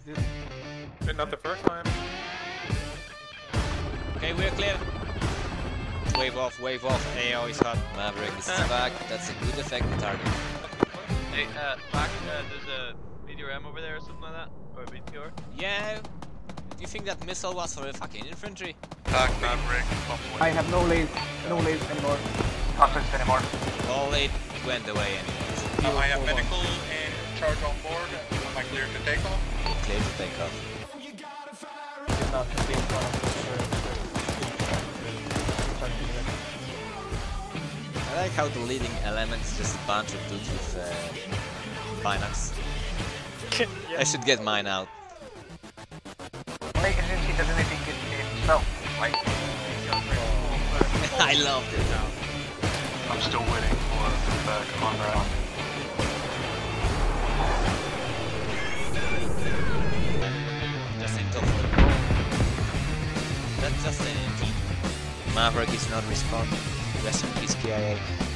this. Not the first time. Okay, we're clear. Wave off, AO is hot. Maverick is back, that's a good effect on target. Hey, back, there's a meteor M over there or something like that? Or a meteor? Yeah. Do you think that missile was for the fucking infantry? Back, Maverick. I have no leads anymore. Conflicts anymore. All it went away anyways. I have medical and charge on board. Am I clear to take off? Clear to take off. Did not complete one of I like how the leading element is just a bunch of dudes with binocs. Yeah. I should get mine out. Like, since he doesn't think it himself. Like, I loved it. I'm still waiting for the commander out. Just in top. That's just an 18. Maverick is not responding. Rest in peace, KIA.